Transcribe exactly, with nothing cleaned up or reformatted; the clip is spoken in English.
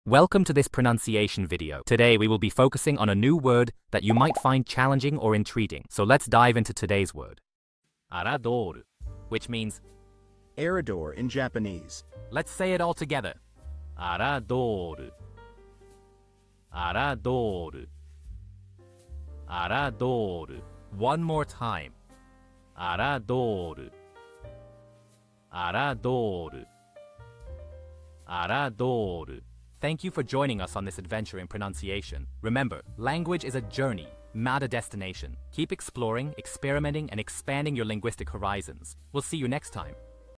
Welcome to this pronunciation video. Today we will be focusing on a new word that you might find challenging or intriguing. So let's dive into today's word. Arador, which means Arador in Japanese. Let's say it all together. Arador. Arador. Arador. One more time. Arador. Arador. Arador. Thank you for joining us on this adventure in pronunciation. Remember, language is a journey, not a destination. Keep exploring, experimenting, and expanding your linguistic horizons. We'll see you next time.